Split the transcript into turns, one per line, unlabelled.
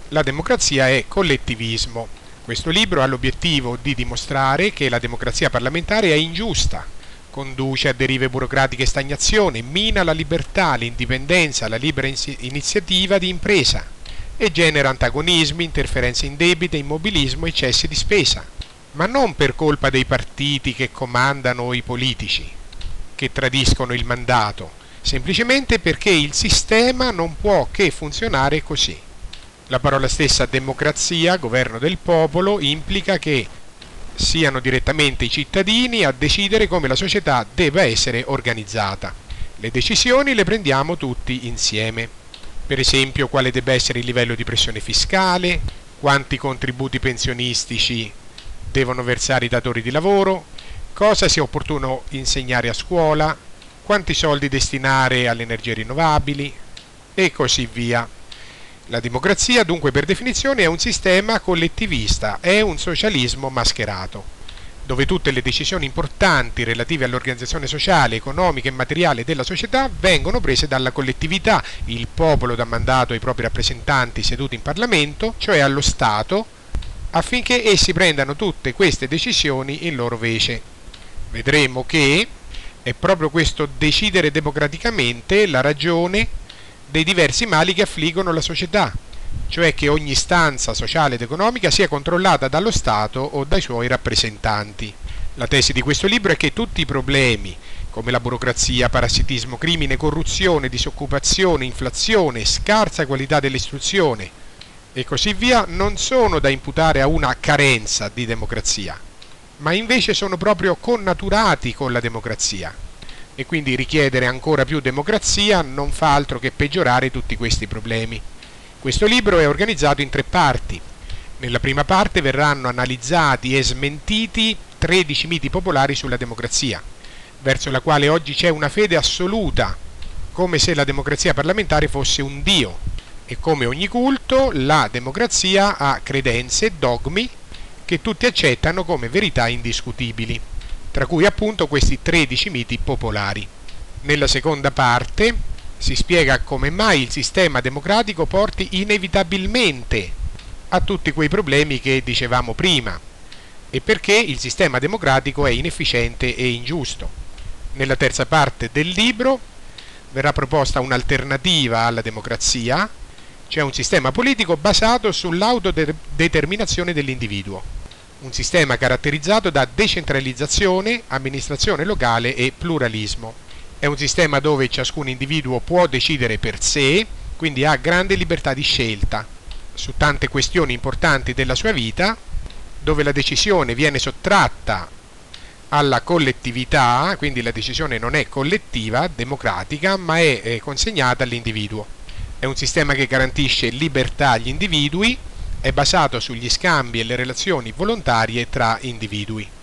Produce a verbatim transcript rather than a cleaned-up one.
La democrazia è collettivismo. Questo libro ha l'obiettivo di dimostrare che la democrazia parlamentare è ingiusta, conduce a derive burocratiche e stagnazione, mina la libertà, l'indipendenza, la libera iniziativa di impresa e genera antagonismi, interferenze indebite, immobilismo e eccessi di spesa. Ma non per colpa dei partiti che comandano i politici, che tradiscono il mandato, semplicemente perché il sistema non può che funzionare così. La parola stessa democrazia, governo del popolo, implica che siano direttamente i cittadini a decidere come la società debba essere organizzata. Le decisioni le prendiamo tutti insieme. Per esempio, quale debba essere il livello di pressione fiscale, quanti contributi pensionistici devono versare i datori di lavoro, cosa sia opportuno insegnare a scuola, quanti soldi destinare alle energie rinnovabili e così via. La democrazia, dunque, per definizione è un sistema collettivista, è un socialismo mascherato, dove tutte le decisioni importanti relative all'organizzazione sociale, economica e materiale della società vengono prese dalla collettività. Il popolo dà mandato ai propri rappresentanti seduti in Parlamento, cioè allo Stato, affinché essi prendano tutte queste decisioni in loro vece. Vedremo che è proprio questo decidere democraticamente la ragione dei diversi mali che affliggono la società, cioè che ogni istanza sociale ed economica sia controllata dallo Stato o dai suoi rappresentanti. La tesi di questo libro è che tutti i problemi, come la burocrazia, parassitismo, crimine, corruzione, disoccupazione, inflazione, scarsa qualità dell'istruzione e così via, non sono da imputare a una carenza di democrazia, ma invece sono proprio connaturati con la democrazia. E quindi richiedere ancora più democrazia non fa altro che peggiorare tutti questi problemi. Questo libro è organizzato in tre parti. Nella prima parte verranno analizzati e smentiti tredici miti popolari sulla democrazia, verso la quale oggi c'è una fede assoluta, come se la democrazia parlamentare fosse un dio, e come ogni culto la democrazia ha credenze e dogmi che tutti accettano come verità indiscutibili, tra cui appunto questi tredici miti popolari. Nella seconda parte si spiega come mai il sistema democratico porti inevitabilmente a tutti quei problemi che dicevamo prima e perché il sistema democratico è inefficiente e ingiusto. Nella terza parte del libro verrà proposta un'alternativa alla democrazia, cioè un sistema politico basato sull'autodeterminazione dell'individuo. Un sistema caratterizzato da decentralizzazione, amministrazione locale e pluralismo. È un sistema dove ciascun individuo può decidere per sé, quindi ha grande libertà di scelta su tante questioni importanti della sua vita, dove la decisione viene sottratta alla collettività, quindi la decisione non è collettiva, democratica, ma è, è consegnata all'individuo. È un sistema che garantisce libertà agli individui, è basato sugli scambi e le relazioni volontarie tra individui.